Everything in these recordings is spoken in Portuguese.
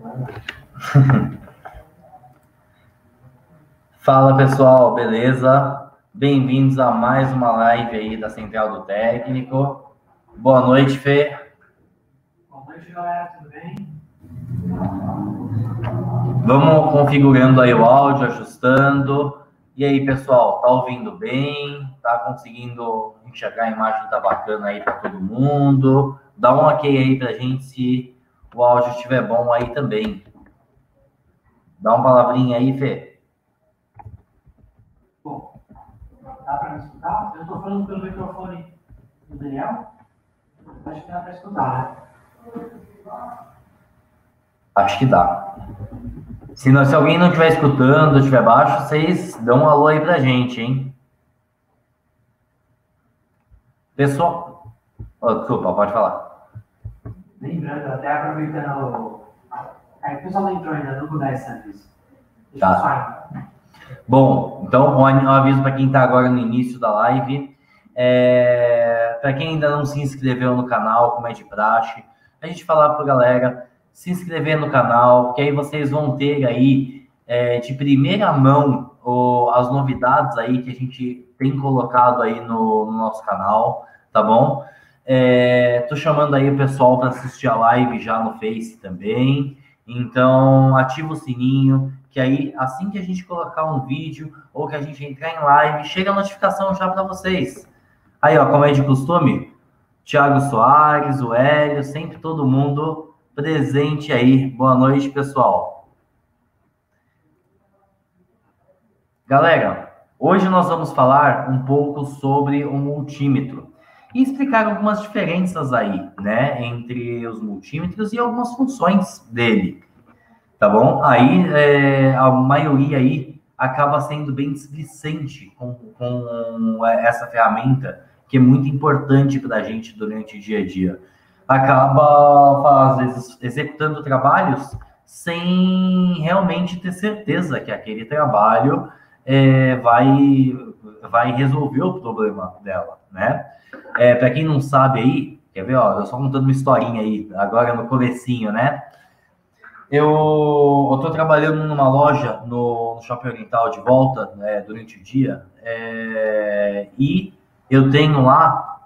Fala pessoal, beleza? Bem-vindos a mais uma live aí da Central do Técnico. Boa noite, Fê. Boa noite, galera, tudo bem? Vamos configurando aí o áudio, ajustando. E aí, pessoal, tá ouvindo bem? Tá conseguindo enxergar a imagem? Tá bacana aí para todo mundo? Dá um ok aí pra gente se o áudio estiver bom aí também. Dá uma palavrinha aí, Fê. Bom, dá para me escutar? Eu estou falando pelo microfone do Daniel? Acho que dá para escutar, né? Acho que dá. Se alguém não estiver escutando, estiver baixo, vocês dão um alô aí pra gente, hein? Pessoal... Oh, desculpa, pode falar. Lembrando, até aproveitando... o pessoal não entrou ainda, não mudar esse aviso. Deixa Tá. eu só ir. Bom, então um aviso para quem está agora no início da live. Para quem ainda não se inscreveu no canal, como é de praxe, a gente falar para a galera se inscrever no canal, que aí vocês vão ter aí de primeira mão as novidades aí que a gente tem colocado aí no nosso canal, tá bom? Tô chamando aí o pessoal para assistir a live já no Face também. Então, ativa o sininho, que aí, assim que a gente colocar um vídeo ou que a gente entrar em live, chega a notificação já para vocês. Aí, ó, como é de costume, Thiago Soares, o Hélio, sempre todo mundo presente aí. Boa noite, pessoal. Galera, hoje nós vamos falar um pouco sobre o multímetro e explicar algumas diferenças aí, né, entre os multímetros e algumas funções dele, tá bom? Aí, a maioria aí acaba sendo bem displicente com essa ferramenta, que é muito importante para a gente durante o dia a dia. Acaba, às vezes, executando trabalhos sem realmente ter certeza que aquele trabalho vai resolver o problema dela, né? Para quem não sabe aí, quer ver, ó, eu só contando uma historinha aí, agora no comecinho, né? Eu tô trabalhando numa loja no Shopping Oriental de volta, né, durante o dia, e eu tenho lá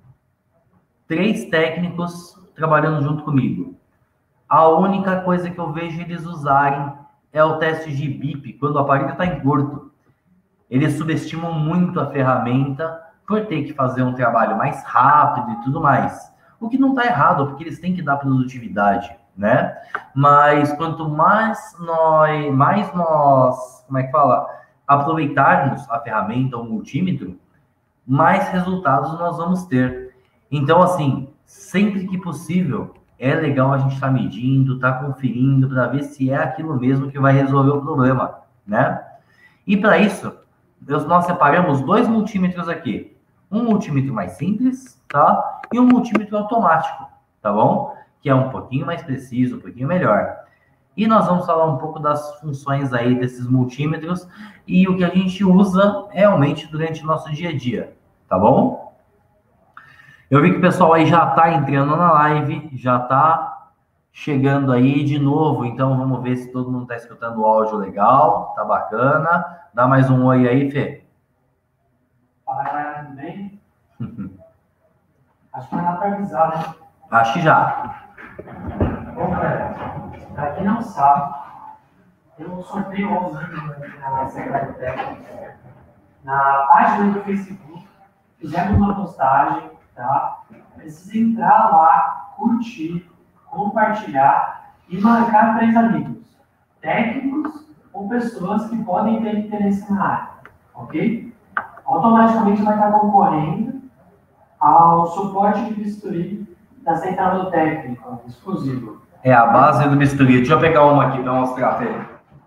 3 técnicos trabalhando junto comigo. A única coisa que eu vejo eles usarem é o teste de bip quando o aparelho está em curto. Eles subestimam muito a ferramenta por ter que fazer um trabalho mais rápido e tudo mais. O que não está errado, porque eles têm que dar produtividade, né? Mas quanto mais nós, como é que fala? Aproveitarmos a ferramenta, o multímetro, mais resultados nós vamos ter. Então, assim, sempre que possível, é legal a gente estar medindo, estar conferindo, para ver se é aquilo mesmo que vai resolver o problema, né? E para isso, nós separamos 2 multímetros aqui. Um multímetro mais simples, tá? E um multímetro automático, tá bom? Que é um pouquinho mais preciso, um pouquinho melhor. E nós vamos falar um pouco das funções aí desses multímetros e o que a gente usa realmente durante o nosso dia a dia, tá bom? Eu vi que o pessoal aí já tá entrando na live, já tá chegando aí de novo, então vamos ver se todo mundo tá escutando o áudio legal, tá bacana. Dá mais um oi aí, Fê. Fala, galera, tudo bem? Acho que não dá para avisar, né? Acho que já. Bom, galera, para quem não sabe, tem um sorteio ao vivo aqui na Central do Técnico. Na página do Facebook, fizemos uma postagem, tá? Precisa entrar lá, curtir, compartilhar e marcar 3 amigos, técnicos ou pessoas que podem ter interesse na área, ok? Automaticamente vai estar concorrendo ao suporte de bisturi da Central do Técnico, exclusivo. É a base do bisturi. Deixa eu pegar uma aqui para mostrar, Fê.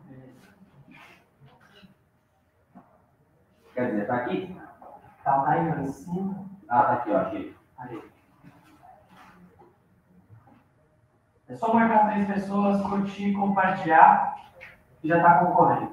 Quer dizer, tá aqui? Tá aí, ó, em cima. Ah, tá aqui, ó, aqui. Aí. É só marcar 3 pessoas, curtir, compartilhar e já está concorrendo.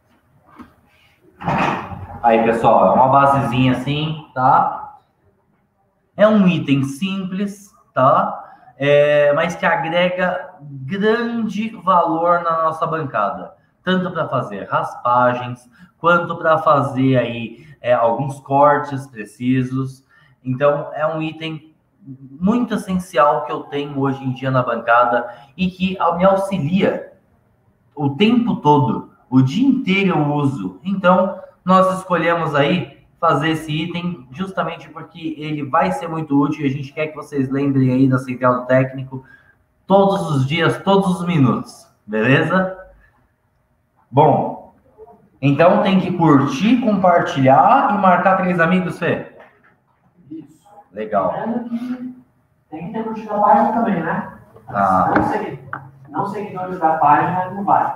Aí, pessoal, é uma basezinha assim, tá? É um item simples, tá? Mas que agrega grande valor na nossa bancada, tanto para fazer raspagens, quanto para fazer aí alguns cortes precisos. Então, é um item muito essencial que eu tenho hoje em dia na bancada e que me auxilia o tempo todo, o dia inteiro eu uso. Então, nós escolhemos aí fazer esse item justamente porque ele vai ser muito útil e a gente quer que vocês lembrem aí da central do técnico todos os dias, todos os minutos, beleza? Bom, então tem que curtir, compartilhar e marcar 3 amigos, Fê? Isso. Legal. Lembrando que tem que ter curtido a página também, né? Não seguidores da página não vai.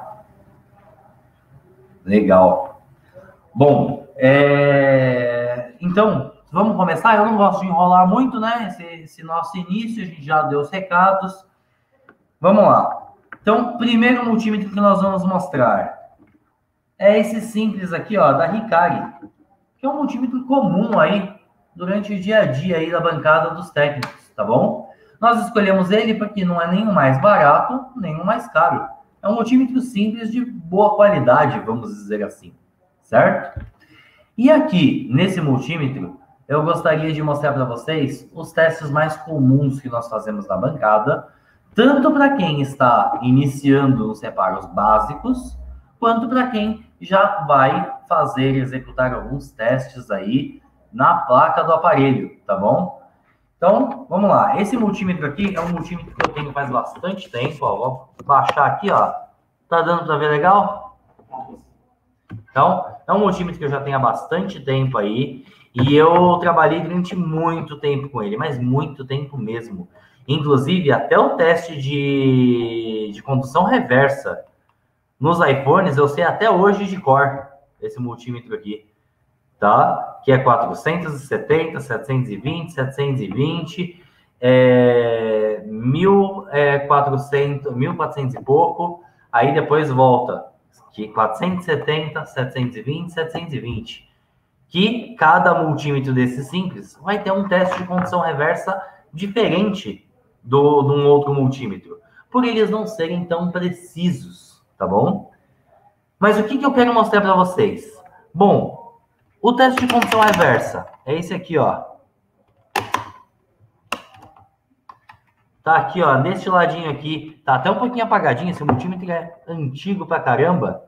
Legal. Bom, então, vamos começar? Eu não gosto de enrolar muito, né? Esse nosso início, a gente já deu os recados. Vamos lá. Então, primeiro multímetro que nós vamos mostrar é esse simples aqui, ó, da Hikari, que é um multímetro comum aí durante o dia a dia aí da bancada dos técnicos, tá bom? Nós escolhemos ele porque não é nem o mais barato, nem o mais caro. É um multímetro simples de boa qualidade, vamos dizer assim, certo? E aqui, nesse multímetro, eu gostaria de mostrar para vocês os testes mais comuns que nós fazemos na bancada, tanto para quem está iniciando os reparos básicos, quanto para quem já vai executar alguns testes aí na placa do aparelho, tá bom? Então, vamos lá. Esse multímetro aqui é um multímetro que eu tenho faz bastante tempo, ó. Vou baixar aqui, ó. Tá dando para ver legal? Então, é um multímetro que eu já tenho há bastante tempo aí, e eu trabalhei durante muito tempo com ele, mas muito tempo mesmo. Inclusive, até o teste de condução reversa nos iPhones, eu sei até hoje de cor, esse multímetro aqui, tá? Que é 470, 720, 720, 1400 e pouco, aí depois volta, que 470, 720, 720. Que cada multímetro desse simples vai ter um teste de condução reversa diferente de um outro multímetro, por eles não serem tão precisos, tá bom? Mas o que eu quero mostrar para vocês? Bom, o teste de condução reversa é esse aqui, ó. Tá aqui, ó, neste ladinho aqui, tá até um pouquinho apagadinho, esse multímetro é antigo pra caramba.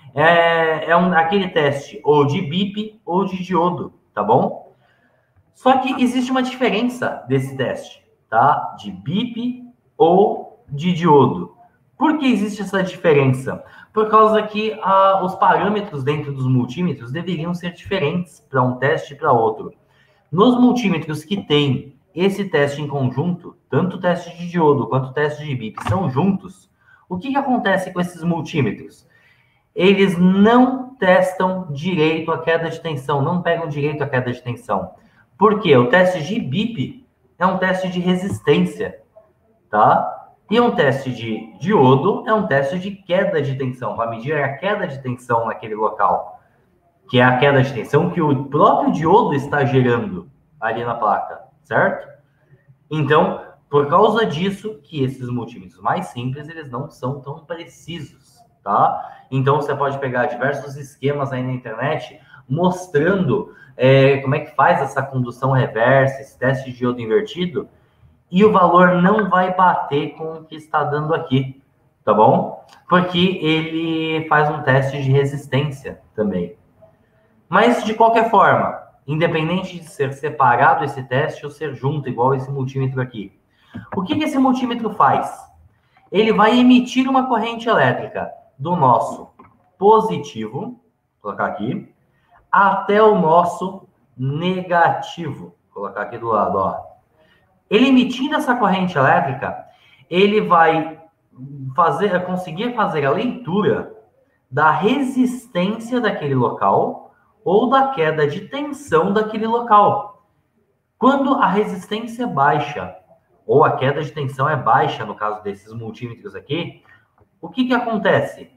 Aquele teste ou de bip ou de diodo, tá bom? Só que existe uma diferença desse teste, tá? De bip ou de diodo. Por que existe essa diferença? Por causa que os parâmetros dentro dos multímetros deveriam ser diferentes para um teste e para outro. Nos multímetros que tem esse teste em conjunto, tanto o teste de diodo quanto o teste de bip são juntos, o que acontece com esses multímetros? Eles não testam direito a queda de tensão, não pegam direito a queda de tensão. Por quê? O teste de bip é um teste de resistência, tá? E um teste de diodo é um teste de queda de tensão, para medir a queda de tensão naquele local, que é a queda de tensão que o próprio diodo está gerando ali na placa, certo? Então, por causa disso, que esses multímetros mais simples, eles não são tão precisos, tá? Então, você pode pegar diversos esquemas aí na internet mostrando como é que faz essa condução reversa, esse teste de diodo invertido, e o valor não vai bater com o que está dando aqui, tá bom? Porque ele faz um teste de resistência também. Mas, de qualquer forma, independente de ser separado esse teste ou ser junto, igual esse multímetro aqui, o que esse multímetro faz? Ele vai emitir uma corrente elétrica do nosso positivo, vou colocar aqui, até o nosso negativo. Vou colocar aqui do lado, ó. Ele emitindo essa corrente elétrica, ele vai conseguir fazer a leitura da resistência daquele local ou da queda de tensão daquele local. Quando a resistência é baixa ou a queda de tensão é baixa, no caso desses multímetros aqui, o que acontece?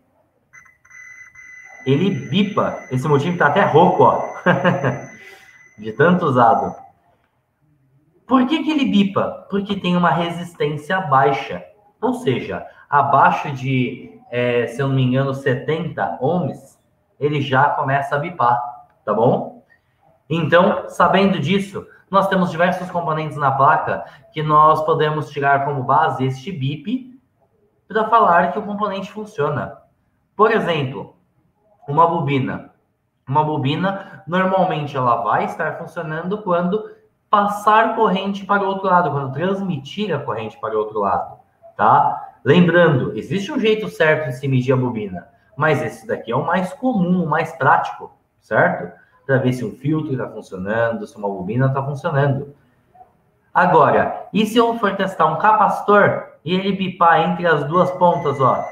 Ele bipa. Esse multímetro tá até rouco, ó. De tanto usado. Por que ele bipa? Porque tem uma resistência baixa. Ou seja, abaixo de, se eu não me engano, 70 ohms, ele já começa a bipar, tá bom? Então, sabendo disso, nós temos diversos componentes na placa que nós podemos tirar como base este bip para falar que o componente funciona. Por exemplo, uma bobina. Uma bobina, normalmente, ela vai estar funcionando quando passar corrente para o outro lado, quando transmitir a corrente para o outro lado, tá? Lembrando, existe um jeito certo de se medir a bobina, mas esse daqui é o mais comum, o mais prático, certo? Para ver se um filtro está funcionando, se uma bobina está funcionando. Agora, e se eu for testar um capacitor e ele bipar entre as duas pontas, ó?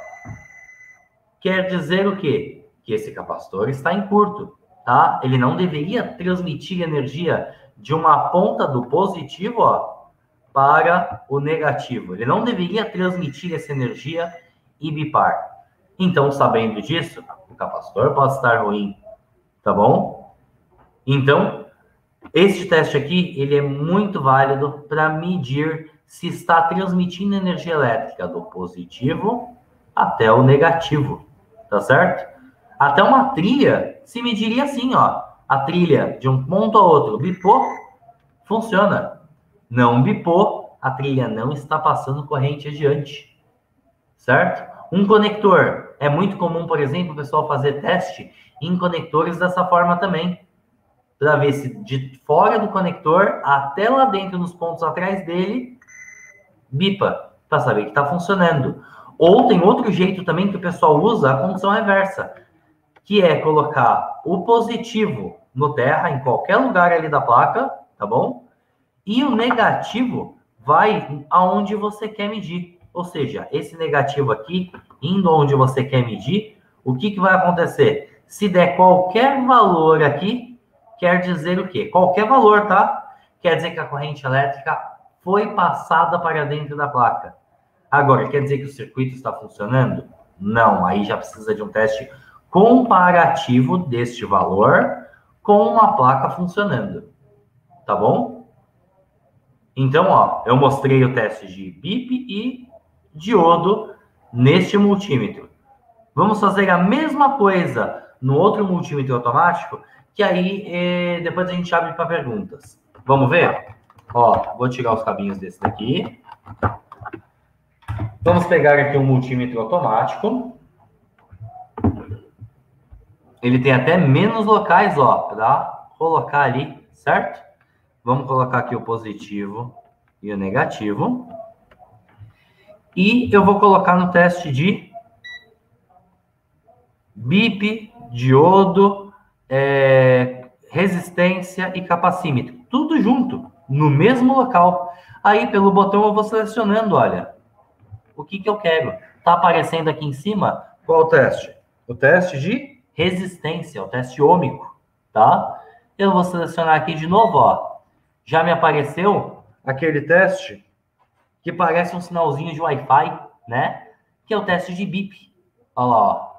Quer dizer o quê? Que esse capacitor está em curto, tá? Ele não deveria transmitir energia de uma ponta do positivo, ó, para o negativo. Ele não deveria transmitir essa energia e bipar. Então, sabendo disso, o capacitor pode estar ruim, tá bom? Então, este teste aqui, ele é muito válido para medir se está transmitindo energia elétrica do positivo até o negativo, tá certo? Até uma trilha se mediria assim, ó. A trilha de um ponto a outro bipou, funciona. Não bipou, a trilha não está passando corrente adiante, certo? Um conector. É muito comum, por exemplo, o pessoal fazer teste em conectores dessa forma também, para ver se de fora do conector até lá dentro, nos pontos atrás dele, bipa, para saber que está funcionando. Ou tem outro jeito também que o pessoal usa, a condição reversa, que é colocar o positivo no terra, em qualquer lugar ali da placa, tá bom? E o negativo vai aonde você quer medir. Ou seja, esse negativo aqui, indo onde você quer medir, o que vai acontecer? Se der qualquer valor aqui, quer dizer o quê? Qualquer valor, tá? Quer dizer que a corrente elétrica foi passada para dentro da placa. Agora, quer dizer que o circuito está funcionando? Não, aí já precisa de um teste comparativo deste valor com uma placa funcionando, tá bom? Então, ó, eu mostrei o teste de bip e diodo neste multímetro. Vamos fazer a mesma coisa no outro multímetro automático, que aí depois a gente abre para perguntas. Vamos ver? Ó, vou tirar os cabinhos desse daqui. Vamos pegar aqui um multímetro automático. Ele tem até menos locais, ó, para colocar ali, certo? Vamos colocar aqui o positivo e o negativo. E eu vou colocar no teste de bip, diodo, resistência e capacímetro. Tudo junto, no mesmo local. Aí, pelo botão, eu vou selecionando, olha, o que eu quero. Tá aparecendo aqui em cima, qual o teste? O teste de resistência, o teste ômico, tá? Eu vou selecionar aqui de novo, ó. Já me apareceu aquele teste que parece um sinalzinho de Wi-Fi, né? Que é o teste de bip. Olha lá, ó.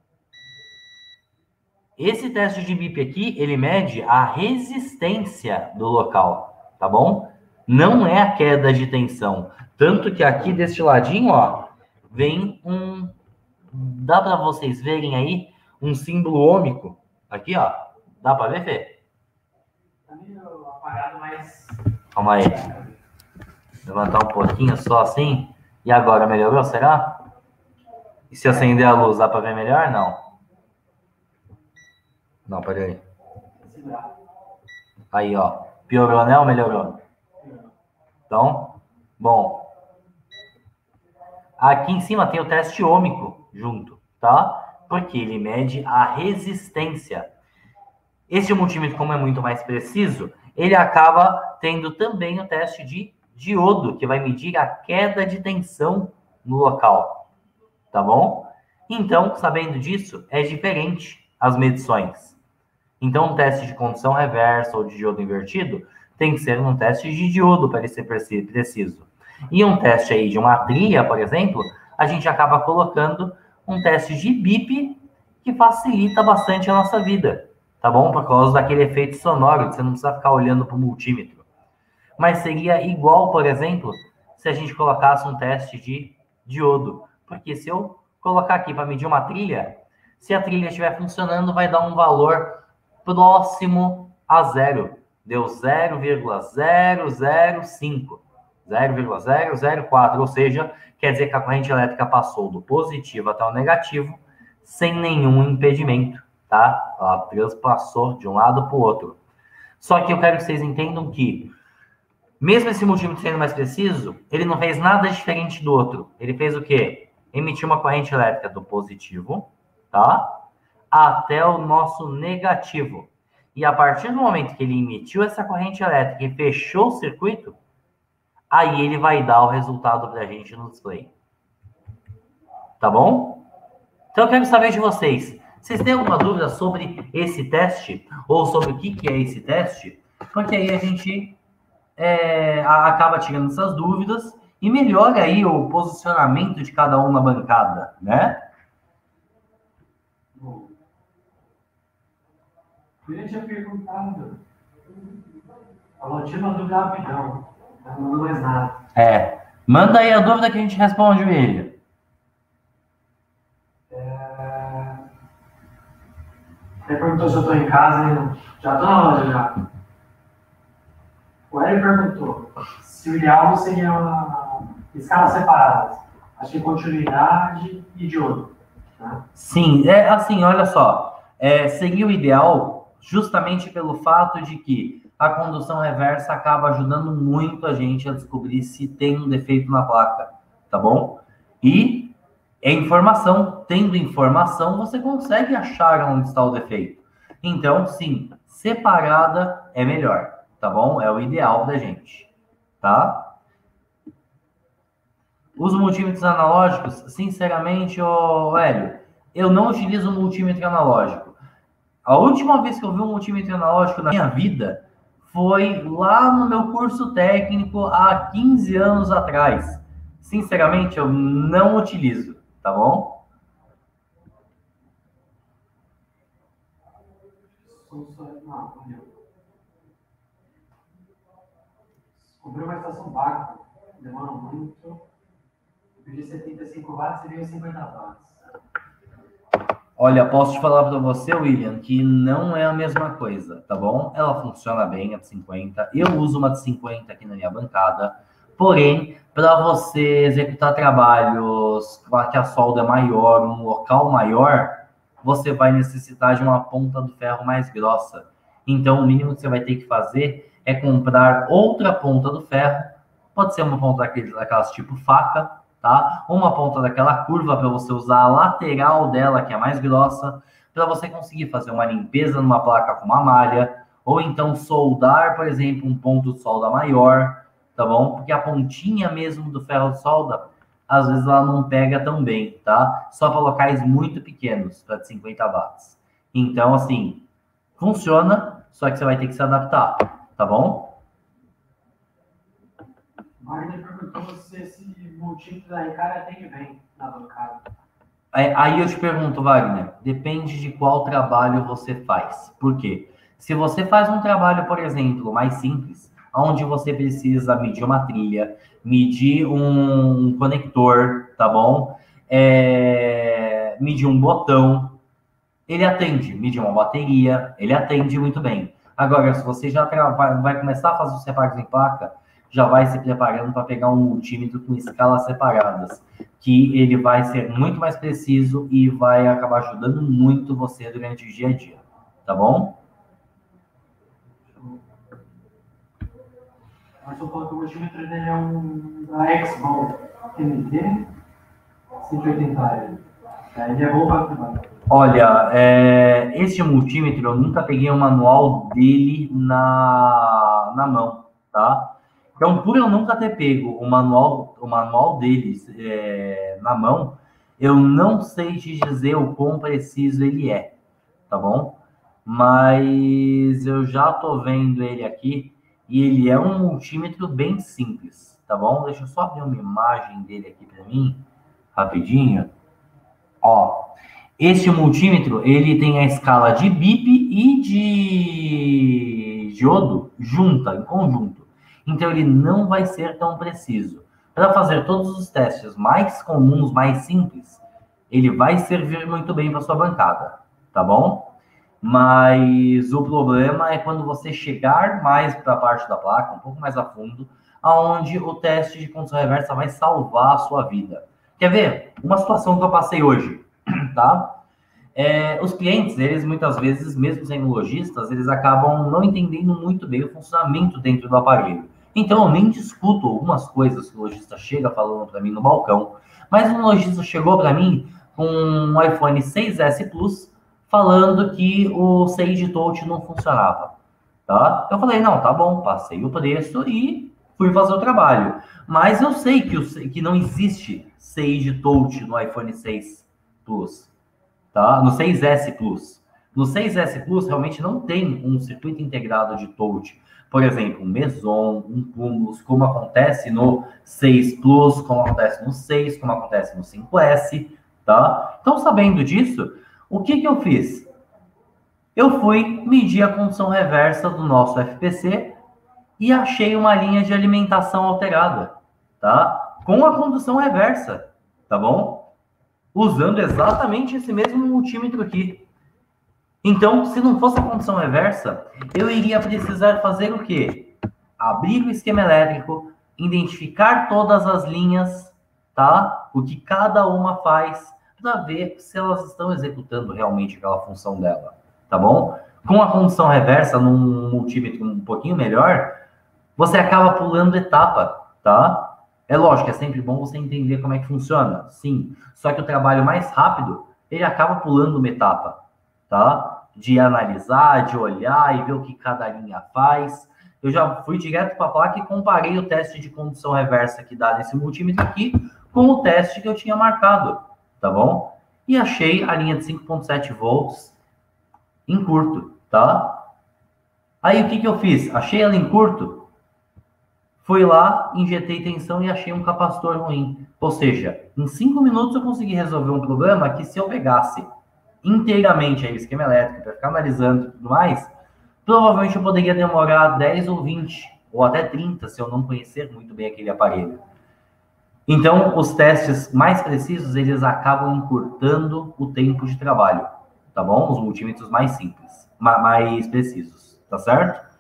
Esse teste de bip aqui, ele mede a resistência do local, tá bom? Não é a queda de tensão. Tanto que aqui deste ladinho, ó, vem um... Dá para vocês verem aí um símbolo ômico. Aqui, ó. Dá para ver, Fê? Tá meio apagado, mas... Calma aí. Levantar um pouquinho só assim. E agora, melhorou, será? E se acender a luz, dá para ver melhor? Não. Não, peraí. Aí, ó. Piorou, né, ou melhorou? Então, bom. Aqui em cima tem o teste ômico junto, tá? Porque ele mede a resistência. Este multímetro, como é muito mais preciso, ele acaba tendo também o teste de diodo, que vai medir a queda de tensão no local, tá bom? Então, sabendo disso, é diferente as medições. Então, um teste de condição reversa ou de diodo invertido tem que ser um teste de diodo para ele ser preciso. E um teste aí de uma trilha, por exemplo, a gente acaba colocando um teste de bip que facilita bastante a nossa vida, tá bom? Por causa daquele efeito sonoro, que você não precisa ficar olhando para o multímetro. Mas seria igual, por exemplo, se a gente colocasse um teste de diodo. Porque se eu colocar aqui para medir uma trilha, se a trilha estiver funcionando, vai dar um valor próximo a zero. Deu 0,005, 0,004, ou seja, quer dizer que a corrente elétrica passou do positivo até o negativo sem nenhum impedimento, tá? Ela transpassou de um lado para o outro. Só que eu quero que vocês entendam que, mesmo esse multímetro sendo mais preciso, ele não fez nada diferente do outro. Ele fez o quê? Emitiu uma corrente elétrica do positivo, tá? Até o nosso negativo. E a partir do momento que ele emitiu essa corrente elétrica e fechou o circuito, aí ele vai dar o resultado para a gente no display. Tá bom? Então eu quero saber de vocês. Vocês têm alguma dúvida sobre esse teste? Ou sobre o que é esse teste? Porque aí a gente acaba tirando essas dúvidas e melhora aí o posicionamento de cada um na bancada, né? Eu tinha perguntado. Falou, tinha uma dúvida rapidão. Não mandou mais nada. Manda aí a dúvida que a gente responde, William. Ele perguntou se eu estou em casa e já estou na loja já. O Hélio perguntou se o ideal seria uma escalas separadas. Acho que continuidade e diodo. Né? Sim, assim, olha só. Seria o ideal justamente pelo fato de que a condução reversa acaba ajudando muito a gente a descobrir se tem um defeito na placa, tá bom? E informação, tendo informação, você consegue achar onde está o defeito. Então, sim, separada é melhor, tá bom? É o ideal da gente, tá? Os multímetros analógicos, sinceramente, Hélio, eu não utilizo multímetro analógico. A última vez que eu vi um multímetro analógico na minha vida foi lá no meu curso técnico há 15 anos atrás. Sinceramente, eu não utilizo, tá bom? Comprei uma estação básica, demora muito. Eu pedi 75 watts e veio 50 watts. Olha, posso te falar para você, William, que não é a mesma coisa, tá bom? Ela funciona bem, a de 50. Eu uso uma de 50 aqui na minha bancada. Porém, para você executar trabalhos que a solda é maior, um local maior, você vai necessitar de uma ponta do ferro mais grossa. Então, o mínimo que você vai ter que fazer é comprar outra ponta do ferro. Pode ser uma ponta daquelas tipo faca, tá? Uma ponta daquela curva para você usar a lateral dela, que é mais grossa, para você conseguir fazer uma limpeza numa placa com uma malha, ou então soldar, por exemplo, um ponto de solda maior, tá bom? Porque a pontinha mesmo do ferro de solda, às vezes ela não pega tão bem, tá? Só para locais muito pequenos, para de 50 watts. Então, assim, funciona, só que você vai ter que se adaptar, tá bom? Wagner perguntou se esse multímetro da Ricardo atende bem na bancada. Aí eu te pergunto, Wagner, depende de qual trabalho você faz. Por quê? Se você faz um trabalho, por exemplo, mais simples, onde você precisa medir uma trilha, medir um conector, tá bom? Medir um botão, ele atende. Medir uma bateria, ele atende muito bem. Agora, se você já vai começar a fazer os reparos em placa, já vai se preparando para pegar um multímetro com escalas separadas, que ele vai ser muito mais preciso e vai acabar ajudando muito você durante o dia a dia, tá bom? Mas eu falo que o multímetro dele é um da Exmon MT 180. Ele é bom para trabalhar. Olha, este multímetro eu nunca peguei o manual dele na mão, tá? Então, por eu nunca ter pego o manual deles na mão, eu não sei te dizer o quão preciso ele é, tá bom? Mas eu já tô vendo ele aqui e ele é um multímetro bem simples, tá bom? Deixa eu só abrir uma imagem dele aqui para mim, rapidinho. Ó, este multímetro, ele tem a escala de BIP e de diodo junta, em conjunto. Então, ele não vai ser tão preciso. para fazer todos os testes mais comuns, mais simples, ele vai servir muito bem para sua bancada, tá bom? Mas o problema é quando você chegar mais para a parte da placa, um pouco mais a fundo, aonde o teste de condução reversa vai salvar a sua vida. Quer ver? Uma situação que eu passei hoje, tá? Os clientes, eles muitas vezes, mesmo sendo lojistas, eles acabam não entendendo muito bem o funcionamento dentro do aparelho. Então, eu nem discuto algumas coisas que o lojista chega falando para mim no balcão, mas um lojista chegou para mim com um iPhone 6S Plus falando que o Sage Touch não funcionava, tá? Eu falei, não, tá bom, passei o preço e fui fazer o trabalho. Mas eu sei que não existe Sage Touch no iPhone 6 Plus. Tá? No 6S Plus. No 6S Plus, realmente não tem um circuito integrado de touch. Por exemplo, um Meson, um Cumulus, como acontece no 6 Plus, como acontece no 6, como acontece no 5S, tá? Então, sabendo disso, o que eu fiz? Eu fui medir a condução reversa do nosso FPC e achei uma linha de alimentação alterada, tá? Com a condução reversa, tá bom? Usando exatamente esse mesmo multímetro aqui. Então, se não fosse a condução reversa, eu iria precisar fazer o quê? Abrir o esquema elétrico, identificar todas as linhas, tá? O que cada uma faz, para ver se elas estão executando realmente aquela função dela, tá bom? Com a condução reversa, num multímetro um pouquinho melhor, você acaba pulando etapa, tá? É lógico, é sempre bom você entender como é que funciona, sim. Só que o trabalho mais rápido, ele acaba pulando uma etapa, tá? De analisar, de olhar e ver o que cada linha faz. Eu já fui direto para a placa e comparei o teste de condução reversa que dá nesse multímetro aqui com o teste que eu tinha marcado, tá bom? E achei a linha de 5.7 volts em curto, tá? Aí o que eu fiz? Achei ela em curto, fui lá, injetei tensão e achei um capacitor ruim. Ou seja, em 5 minutos eu consegui resolver um problema que se eu pegasse inteiramente aí o esquema elétrico para ficar analisando e tudo mais, provavelmente eu poderia demorar 10 ou 20 ou até 30 se eu não conhecer muito bem aquele aparelho. Então, os testes mais precisos, eles acabam encurtando o tempo de trabalho, tá bom? Os multímetros mais simples, mais precisos, tá certo?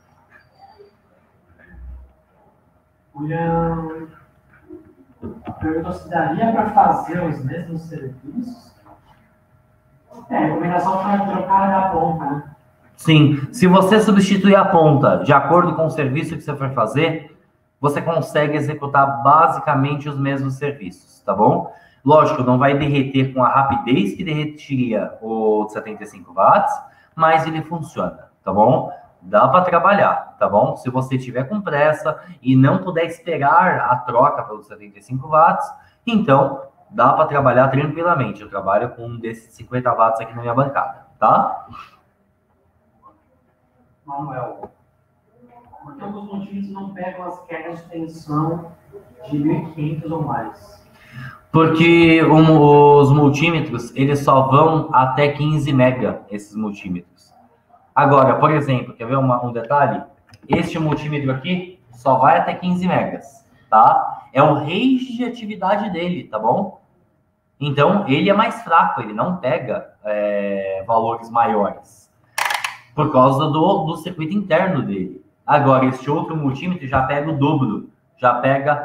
William perguntou se daria para fazer os mesmos serviços. A recomendação foi trocar a ponta, né? Sim, se você substituir a ponta de acordo com o serviço que você for fazer, você consegue executar basicamente os mesmos serviços, tá bom? Lógico, não vai derreter com a rapidez que derreteria o de 75 watts, mas ele funciona, tá bom? Dá para trabalhar, tá bom? Se você tiver com pressa e não puder esperar a troca pelos 75 watts, então dá para trabalhar tranquilamente. Eu trabalho com um desses 50 watts aqui na minha bancada, tá? Manuel, por que alguns multímetros não pegam as quedas de tensão de 1.500 ou mais? Porque os multímetros, eles só vão até 15 mega, esses multímetros. Agora, por exemplo, quer ver um detalhe? Este multímetro aqui só vai até 15 megas, tá? É o range de atividade dele, tá bom? Então, ele é mais fraco, ele não pega valores maiores, por causa do circuito interno dele. Agora, este outro multímetro já pega o dobro, já pega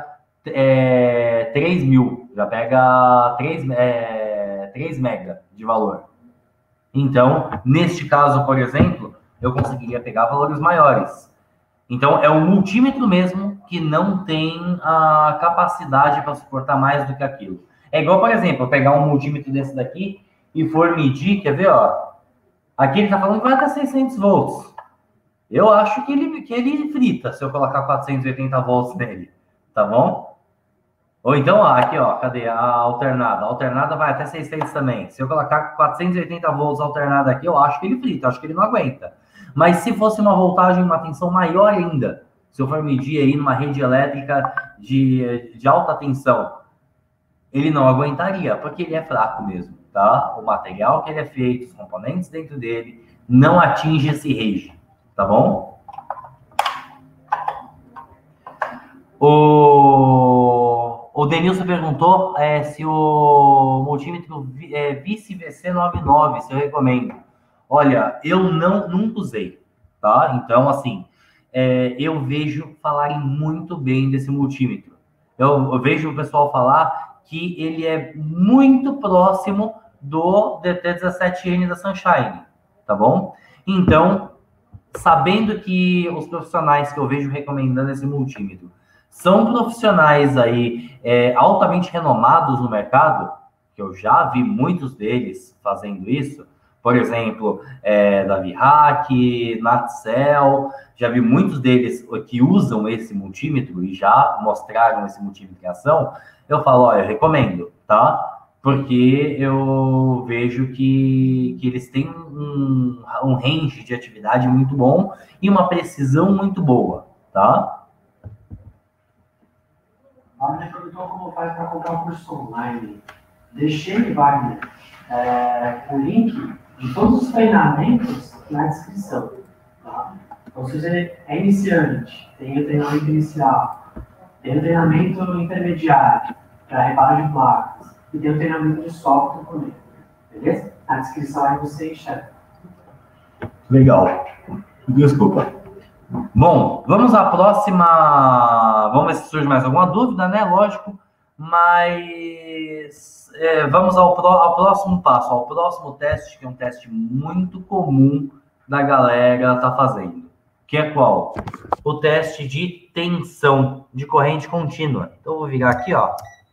3.000, já pega 3 mega de valor. Então, neste caso, por exemplo, eu conseguiria pegar valores maiores. Então, é o multímetro mesmo que não tem a capacidade para suportar mais do que aquilo. É igual, por exemplo, eu pegar um multímetro desse daqui e for medir, quer ver, ó. Aqui ele está falando que vai até 600 volts. Eu acho que ele frita se eu colocar 480 volts nele, tá bom? Ou então, aqui, ó, cadê a alternada? A alternada vai até 600 também. Se eu colocar 480 volts alternada aqui, eu acho que ele frita, acho que ele não aguenta. Mas se fosse uma voltagem, uma tensão maior ainda, se eu for medir aí numa rede elétrica de alta tensão, ele não aguentaria, porque ele é fraco mesmo, tá? O material que ele é feito, os componentes dentro dele, não atinge esse range, tá bom? O Denilson perguntou se o multímetro Vice VC99, se eu recomendo. Olha, eu nunca usei, tá? Então, assim, eu vejo falarem muito bem desse multímetro. Eu vejo o pessoal falar que ele é muito próximo do DT17N da Sunshine, tá bom? Então, sabendo que os profissionais que eu vejo recomendando esse multímetro são profissionais aí altamente renomados no mercado, que eu já vi muitos deles fazendo isso, por exemplo, Davi Hack, Natcel, já vi muitos deles que usam esse multímetro e já mostraram esse multímetro em ação, eu falo, ó, eu recomendo, tá? Porque eu vejo que eles têm um range de atividade muito bom e uma precisão muito boa, tá? A minha perguntou como faz para comprar o curso online. Deixei, Wagner, o link de todos os treinamentos na descrição. Tá? Então, se você é iniciante, tem o treinamento inicial, tem o treinamento intermediário para reparo de placas e tem o treinamento de software também. Beleza? Na descrição aí você enxerga. Legal. Desculpa. Bom, vamos à próxima. Vamos ver se surge mais alguma dúvida, né? Lógico. Mas vamos ao próximo passo, ao próximo teste, que é um teste muito comum da galera tá fazendo. Que é qual? O teste de tensão de corrente contínua. Então, eu vou virar aqui, ó.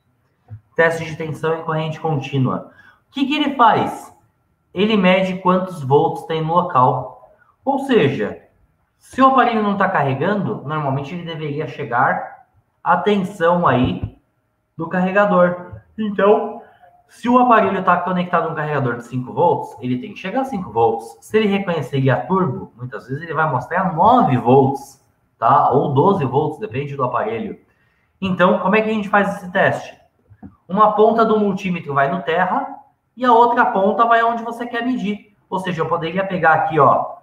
Teste de tensão em corrente contínua. O que ele faz? Ele mede quantos volts tem no local. Ou seja, se o aparelho não está carregando, normalmente ele deveria chegar à tensão aí do carregador. Então, se o aparelho está conectado a um carregador de 5 volts, ele tem que chegar a 5 volts. Se ele reconhecer guia turbo, muitas vezes ele vai mostrar 9 volts, tá? Ou 12 volts, depende do aparelho. Então, como é que a gente faz esse teste? Uma ponta do multímetro vai no terra e a outra ponta vai onde você quer medir. Ou seja, eu poderia pegar aqui, ó,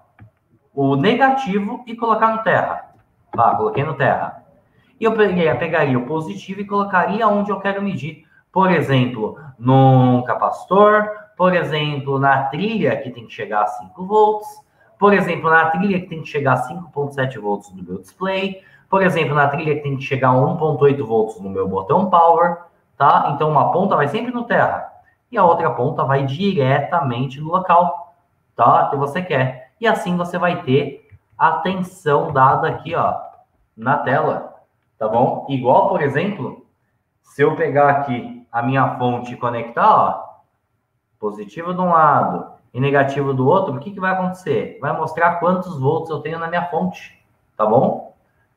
o negativo e colocar no terra. Tá, coloquei no terra. E eu pegaria o positivo e colocaria onde eu quero medir. Por exemplo, num capacitor, por exemplo, na trilha que tem que chegar a 5 volts, por exemplo, na trilha que tem que chegar a 5.7 volts no meu display, por exemplo, na trilha que tem que chegar a 1.8 volts no meu botão power, tá? Então, uma ponta vai sempre no terra e a outra ponta vai diretamente no local, tá? Que você quer. E assim você vai ter a tensão dada aqui, ó, na tela, tá bom? Igual, por exemplo, se eu pegar aqui a minha fonte e conectar, ó, positivo de um lado e negativo do outro, o que vai acontecer? Vai mostrar quantos volts eu tenho na minha fonte, tá bom?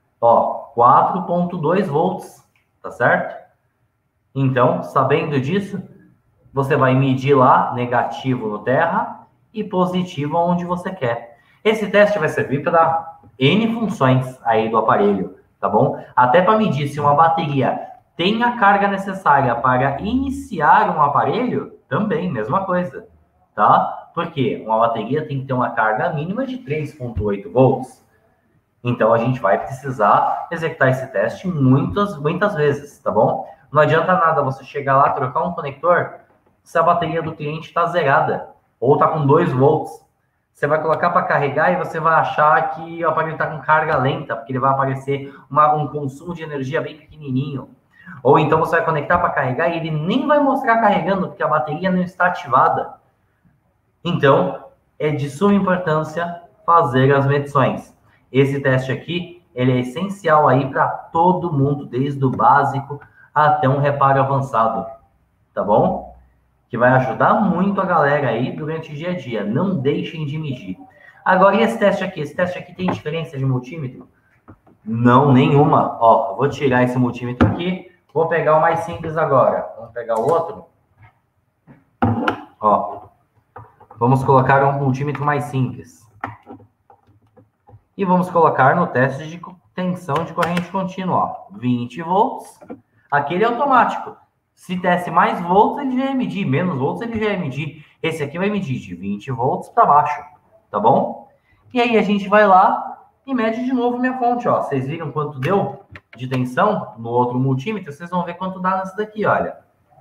Ó, 4.2 volts, tá certo? Então, sabendo disso, você vai medir lá, negativo no terra e positivo onde você quer. Esse teste vai servir para N funções aí do aparelho, tá bom? Até para medir se uma bateria tem a carga necessária para iniciar um aparelho, também, mesma coisa, tá? Porque uma bateria tem que ter uma carga mínima de 3.8 volts. Então, a gente vai precisar executar esse teste muitas vezes, tá bom? Não adianta nada você chegar lá, trocar um conector, se a bateria do cliente está zerada, ou está com 2 volts. Você vai colocar para carregar e você vai achar que o aparelho está com carga lenta, porque ele vai aparecer um consumo de energia bem pequenininho. Ou então você vai conectar para carregar e ele nem vai mostrar carregando, porque a bateria não está ativada. Então, é de suma importância fazer as medições. Esse teste aqui, ele é essencial aí para todo mundo, desde o básico até um reparo avançado, tá bom? Que vai ajudar muito a galera aí durante o dia a dia. Não deixem de medir. Agora, e esse teste aqui? Esse teste aqui tem diferença de multímetro? Não, nenhuma. Ó, eu vou tirar esse multímetro aqui. Vou pegar o mais simples agora. Vamos pegar o outro. Ó, vamos colocar um multímetro mais simples. E vamos colocar no teste de tensão de corrente contínua, ó. 20 volts. Aquele é automático. Se desse mais volts, ele já ia medir. Menos volts, ele já ia medir. Esse aqui vai medir de 20 volts para baixo, tá bom? E aí a gente vai lá e mede de novo minha fonte, ó. Vocês viram quanto deu? de tensão no outro multímetro, vocês vão ver quanto dá nesse daqui, olha.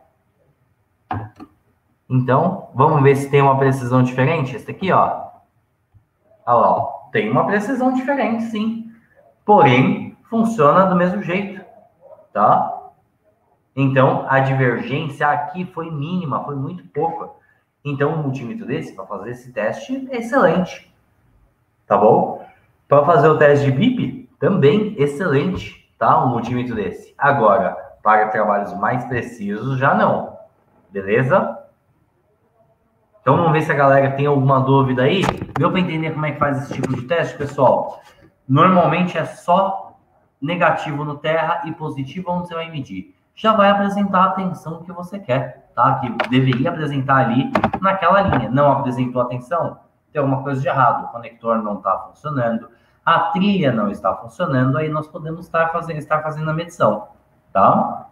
Então, vamos ver se tem uma precisão diferente. Esse daqui, ó. Olha lá, ó. Tem uma precisão diferente, sim. Porém, funciona do mesmo jeito, tá? Então, a divergência aqui foi mínima, foi muito pouca. Então, um multímetro desse, para fazer esse teste, é excelente. Tá bom? Para fazer o teste de BIP, também excelente, tá? Um multímetro desse. Agora, para trabalhos mais precisos, já não. Beleza? Então, vamos ver se a galera tem alguma dúvida aí. Deu para entender como é que faz esse tipo de teste, pessoal? Normalmente é só negativo no terra e positivo onde você vai medir. Já vai apresentar a tensão que você quer, tá? Que deveria apresentar ali naquela linha. Não apresentou a tensão? Tem alguma coisa de errado. O conector não está funcionando, a trilha não está funcionando, aí nós podemos estar fazendo a medição, tá?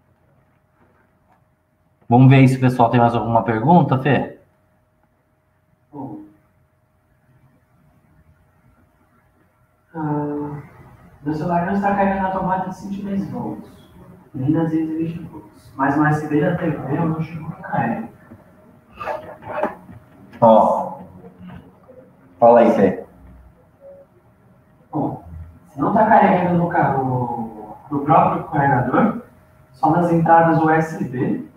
Vamos ver aí se o pessoal tem mais alguma pergunta, Fê? Meu celular não está carregando a tomada de 110 volts, nem nas 220 volts. Mas no USB da TV eu não chego que carrega. Ó, fala aí, Fê. Bom, se não está carregando no próprio carregador, só nas entradas USB.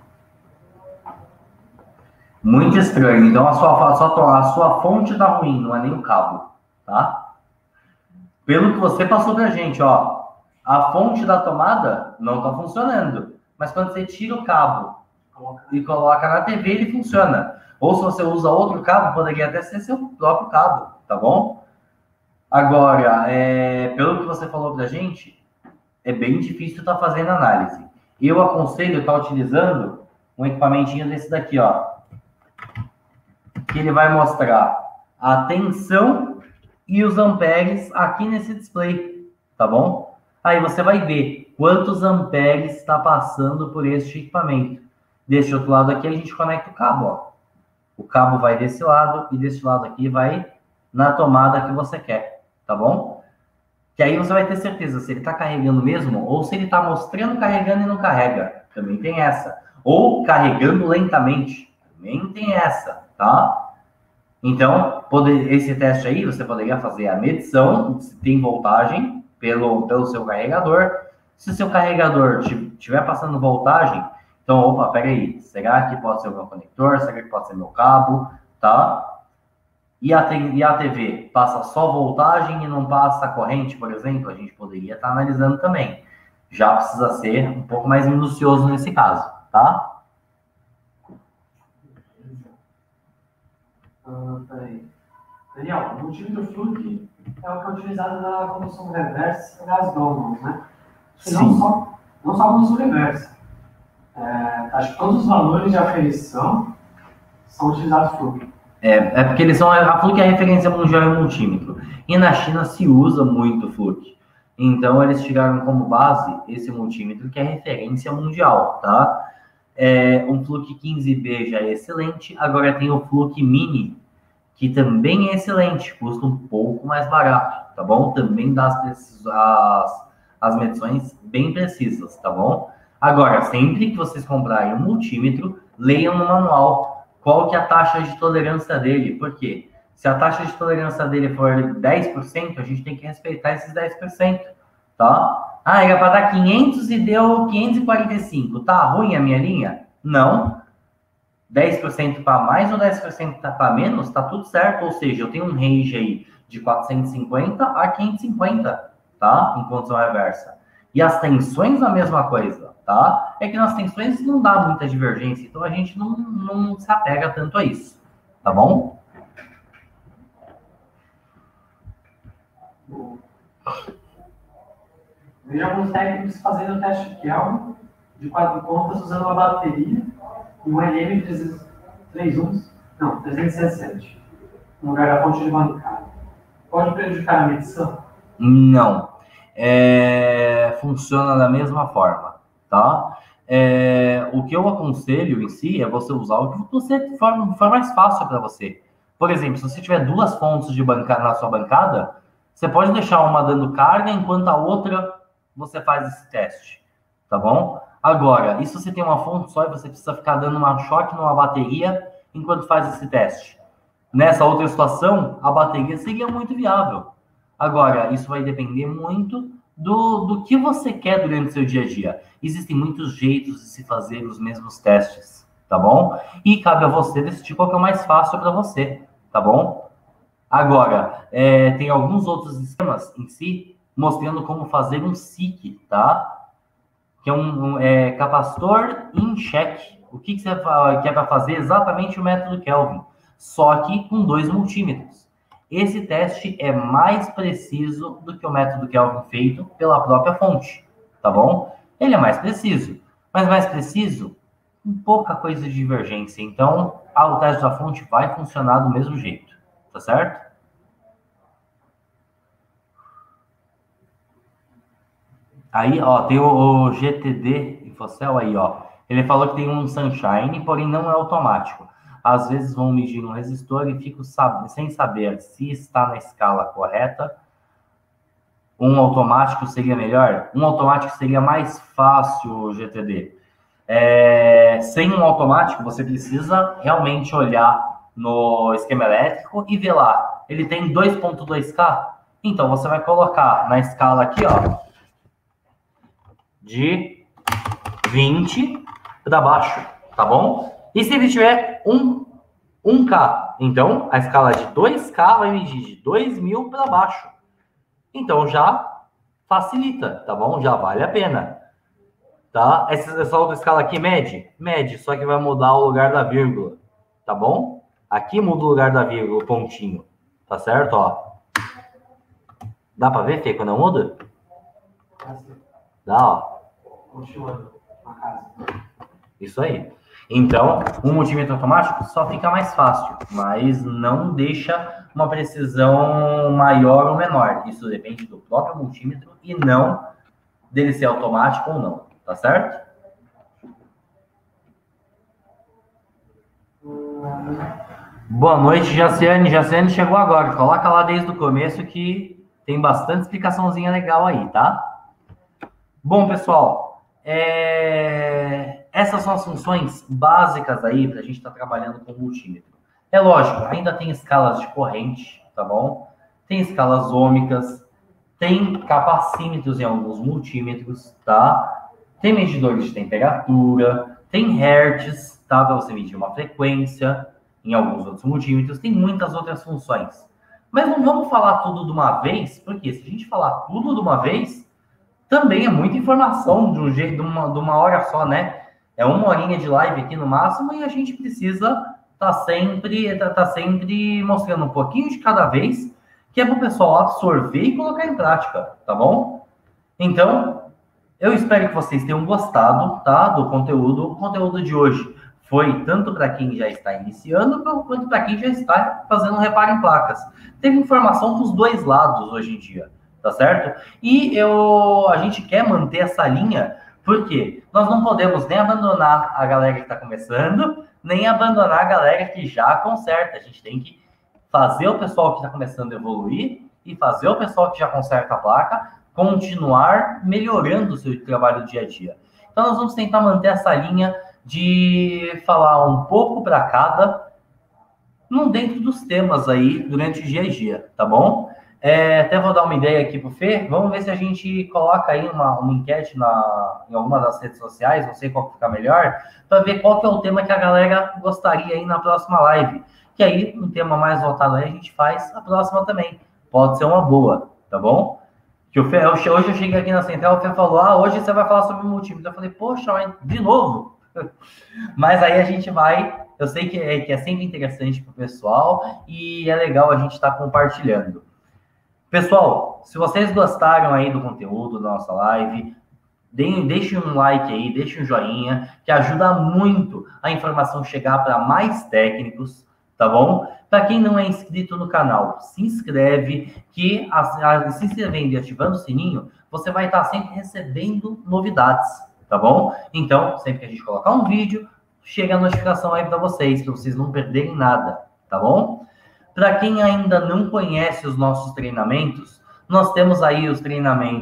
Muito estranho. Então a sua fonte tá ruim, não é nem o cabo, tá? Pelo que você passou pra gente, ó, a fonte da tomada não tá funcionando. Mas quando você tira o cabo e coloca na TV, ele funciona. Ou se você usa outro cabo, poderia até ser seu próprio cabo, tá bom? Agora, pelo que você falou pra gente, é bem difícil estar fazendo análise. Eu aconselho estar utilizando um equipamentinho desse daqui, ó. Que ele vai mostrar a tensão e os amperes aqui nesse display, tá bom? Aí você vai ver quantos amperes está passando por este equipamento. Deste outro lado aqui a gente conecta o cabo, ó. O cabo vai desse lado e desse lado aqui vai na tomada que você quer, tá bom? Que aí você vai ter certeza se ele está carregando mesmo ou se ele está mostrando carregando e não carrega. Também tem essa. Ou carregando lentamente. Também tem essa, tá? Então, esse teste aí, você poderia fazer a medição se tem voltagem pelo seu carregador. Se o seu carregador estiver passando voltagem, então, opa, peraí, será que pode ser o meu conector? Será que pode ser meu cabo? Tá? E a TV passa só voltagem e não passa corrente, por exemplo? A gente poderia estar analisando também. Já precisa ser um pouco mais minucioso nesse caso, tá? Peraí. Daniel, o multímetro Fluke é o que é utilizado na condução reversa das Donald, né? Sim. Não só a condução reversa. Acho que todos os valores de aferição são utilizados Fluke. Porque eles são. A Fluke é a referência mundial em multímetro. E na China se usa muito Fluke. Então eles tiraram como base esse multímetro que é referência mundial, tá? Um Fluke 15B já é excelente. Agora tem o Fluke Mini, que também é excelente, custa um pouco mais barato, tá bom? Também dá as medições bem precisas, tá bom? Agora, sempre que vocês comprarem um multímetro, leiam no manual qual que é a taxa de tolerância dele. Por quê? Se a taxa de tolerância dele for 10%, a gente tem que respeitar esses 10%, tá? Ah, era para dar 500 e deu 545. Tá ruim a minha linha? Não. 10% para mais ou 10% para menos, tá tudo certo. Ou seja, eu tenho um range aí de 450 a 550, tá? Em condição reversa. E as tensões a mesma coisa, tá? É que nas tensões não dá muita divergência, então a gente não se apega tanto a isso, tá bom? Vejo alguns técnicos fazendo o teste de Kelvin de 4 pontas usando uma bateria e um LM317, no lugar da fonte de bancada. Pode prejudicar a medição? Não. Funciona da mesma forma, tá? O que eu aconselho em si é você usar o que você for mais fácil para você. Por exemplo, se você tiver duas fontes de bancada na sua bancada, você pode deixar uma dando carga enquanto a outra você faz esse teste, tá bom? Agora, e se você tem uma fonte só e você precisa ficar dando um choque numa bateria enquanto faz esse teste? Nessa outra situação, a bateria seria muito viável. Agora, isso vai depender muito do que você quer durante o seu dia a dia. Existem muitos jeitos de se fazer os mesmos testes, tá bom? E cabe a você decidir qual que é o mais fácil para você, tá bom? Agora, tem alguns outros esquemas em si mostrando como fazer um SiC, tá? Que é um capacitor em check. O que você quer para fazer? Exatamente o método Kelvin, só que com 2 multímetros. Esse teste é mais preciso do que o método Kelvin feito pela própria fonte, tá bom? Ele é mais preciso, mas mais preciso com pouca coisa de divergência. Então, o teste da fonte vai funcionar do mesmo jeito, tá certo? Aí, ó, tem o GTD Infocel aí, ó. Ele falou que tem um Sunshine, porém não é automático. Às vezes vão medir um resistor e fico sem saber se está na escala correta. Um automático seria melhor? Um automático seria mais fácil, GTD. Sem um automático, você precisa realmente olhar no esquema elétrico e ver lá. Ele tem 2.2K? Então, você vai colocar na escala aqui, ó, de 20 para baixo, tá bom? E se ele tiver 1K, então a escala de 2K vai medir de 2.000 para baixo. Então já facilita, tá bom? Já vale a pena, tá? Essa outra escala aqui mede, só que vai mudar o lugar da vírgula, tá bom? Aqui muda o lugar da vírgula, o pontinho, tá certo? Ó. Dá para ver, Fê, quando eu mudo? Dá, ó. Continuando a casa. Isso aí. Então, um multímetro automático só fica mais fácil, mas não deixa uma precisão maior ou menor. Isso depende do próprio multímetro e não dele ser automático ou não, tá certo? Boa noite, Jaciane. Jaciane chegou agora. Coloca lá desde o começo que tem bastante explicaçãozinha legal aí, tá? Bom, pessoal, essas são as funções básicas aí para a gente estar trabalhando com multímetro. É lógico, ainda tem escalas de corrente, tá bom? Tem escalas ômicas, tem capacímetros em alguns multímetros, tá? Tem medidores de temperatura, tem hertz, tá? Para você medir uma frequência, em alguns outros multímetros, tem muitas outras funções. Mas não vamos falar tudo de uma vez, porque se a gente falar tudo de uma vez, também é muita informação de um jeito, de uma hora só, né? É 1 horinha de live aqui no máximo e a gente precisa tá sempre mostrando um pouquinho de cada vez, que é para o pessoal absorver e colocar em prática, tá bom? Então, eu espero que vocês tenham gostado, tá, do conteúdo. O conteúdo de hoje foi tanto para quem já está iniciando, quanto para quem já está fazendo reparo em placas. Teve informação dos dois lados hoje em dia, tá certo? E a gente quer manter essa linha, porque nós não podemos nem abandonar a galera que está começando, nem abandonar a galera que já conserta. A gente tem que fazer o pessoal que está começando a evoluir e fazer o pessoal que já conserta a placa continuar melhorando o seu trabalho dia a dia. Então, nós vamos tentar manter essa linha de falar um pouco para cada, dentro dos temas aí durante o dia a dia, tá bom? Até vou dar uma ideia aqui pro Fê. Vamos ver se a gente coloca aí uma enquete em alguma das redes sociais, não sei qual que fica melhor, para ver qual que é o tema que a galera gostaria aí na próxima live. Que aí, um tema mais voltado aí, a gente faz a próxima também. Pode ser uma boa, tá bom? Que o Fê, hoje eu cheguei aqui na central, o Fê falou, hoje você vai falar sobre multímetro. Eu falei, poxa, mas de novo? Mas aí a gente vai, eu sei que é sempre interessante para o pessoal e é legal a gente estar compartilhando. Pessoal, se vocês gostaram aí do conteúdo da nossa live, deixem um like aí, deixem um joinha, que ajuda muito a informação chegar para mais técnicos, tá bom? Para quem não é inscrito no canal, se inscreve, que se inscrevendo e ativando o sininho, você vai estar sempre recebendo novidades, tá bom? Então, sempre que a gente colocar um vídeo, chega a notificação aí para vocês não perderem nada, tá bom? Para quem ainda não conhece os nossos treinamentos, nós temos aí os treinamentos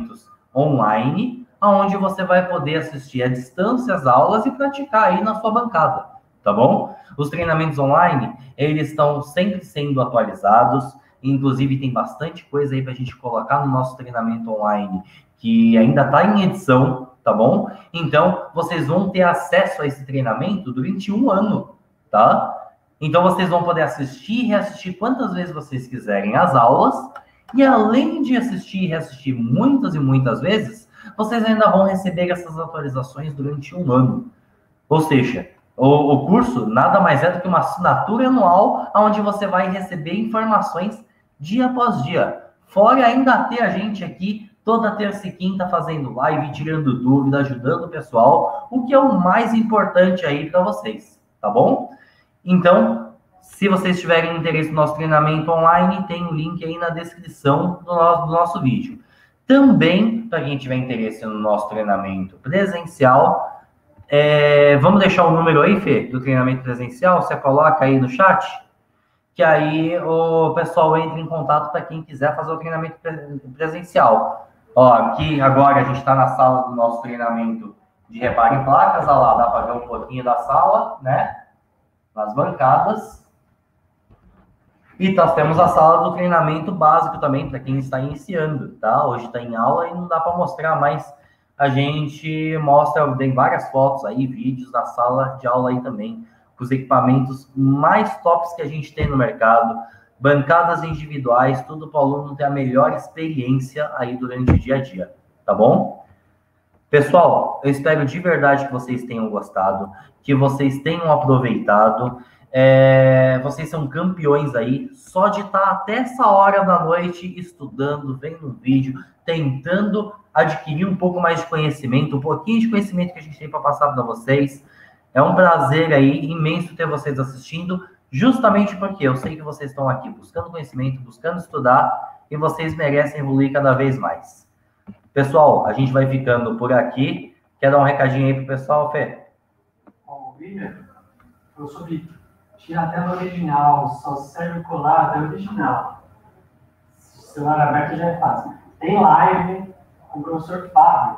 online, onde você vai poder assistir à distância as aulas e praticar aí na sua bancada, tá bom? Os treinamentos online, eles estão sempre sendo atualizados, inclusive tem bastante coisa aí para a gente colocar no nosso treinamento online que ainda está em edição, tá bom? Então, vocês vão ter acesso a esse treinamento durante um ano, tá? Então, vocês vão poder assistir e reassistir quantas vezes vocês quiserem as aulas, e além de assistir e reassistir muitas e muitas vezes, vocês ainda vão receber essas atualizações durante um ano. Ou seja, o curso nada mais é do que uma assinatura anual, onde você vai receber informações dia após dia. Fora ainda ter a gente aqui toda terça e quinta fazendo live, tirando dúvida, ajudando o pessoal, o que é o mais importante aí para vocês, tá bom? Então, se vocês tiverem interesse no nosso treinamento online, tem o link aí na descrição do nosso vídeo. Também, para quem tiver interesse no nosso treinamento presencial, vamos deixar o número aí, Fê, do treinamento presencial, você coloca aí no chat, que aí o pessoal entra em contato para quem quiser fazer o treinamento presencial. Ó, aqui agora a gente está na sala do nosso treinamento de reparo em placas, olha lá, dá para ver um pouquinho da sala, né? Nas bancadas. E nós temos a sala do treinamento básico também, para quem está iniciando, tá? Hoje está em aula e não dá para mostrar, mas a gente mostra, tem várias fotos aí, vídeos da sala de aula aí também, com os equipamentos mais tops que a gente tem no mercado, bancadas individuais, tudo para o aluno ter a melhor experiência aí durante o dia a dia, tá bom? Pessoal, eu espero de verdade que vocês tenham gostado, que vocês tenham aproveitado. Vocês são campeões aí, só de estar até essa hora da noite estudando, vendo um vídeo, tentando adquirir um pouco mais de conhecimento, um pouquinho de conhecimento que a gente tem para passar para vocês. É um prazer aí imenso ter vocês assistindo, justamente porque eu sei que vocês estão aqui buscando conhecimento, buscando estudar, e vocês merecem evoluir cada vez mais. Pessoal, a gente vai ficando por aqui. Quer dar um recadinho aí pro pessoal, Fê? Bom, William, eu sobre tirar a tela original, só serve colar a tela original. Celular aberto já é fácil. Tem live com o professor Fábio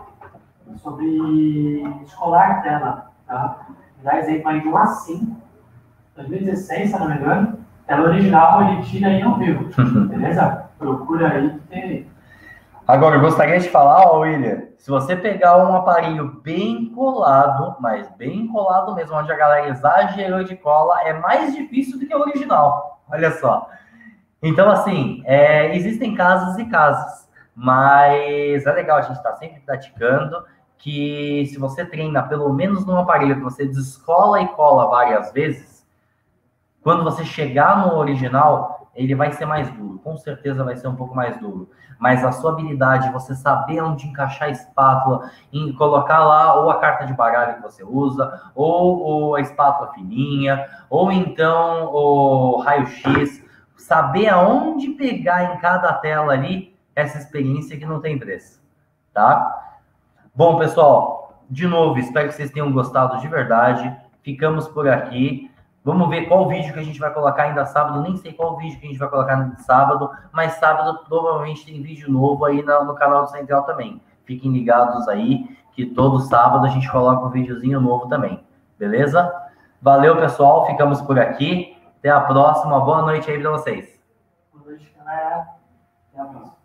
sobre escolar tela, tá? Dá exemplo aí de um A5, 2016, se não me engano. Tela original ele tira aí ao vivo, beleza? Procura aí que tem. Agora, eu gostaria de falar, William, se você pegar um aparelho bem colado, mas bem colado mesmo, onde a galera exagerou de cola, é mais difícil do que o original. Olha só. Então, assim, existem casos e casos, mas é legal a gente estar sempre praticando, que se você treina pelo menos num aparelho que você descola e cola várias vezes, quando você chegar no original, ele vai ser mais duro, com certeza vai ser um pouco mais duro. Mas a sua habilidade, você saber onde encaixar a espátula, em colocar lá ou a carta de baralho que você usa, ou a espátula fininha, ou então o raio-x, saber aonde pegar em cada tela ali, essa experiência que não tem preço, tá? Bom, pessoal, de novo, espero que vocês tenham gostado de verdade. Ficamos por aqui. Vamos ver qual vídeo que a gente vai colocar ainda sábado. Nem sei qual vídeo que a gente vai colocar no sábado, mas sábado provavelmente tem vídeo novo aí no canal do Central também. Fiquem ligados aí, que todo sábado a gente coloca um videozinho novo também. Beleza? Valeu, pessoal. Ficamos por aqui. Até a próxima. Boa noite aí para vocês. Boa noite, galera. Até a próxima.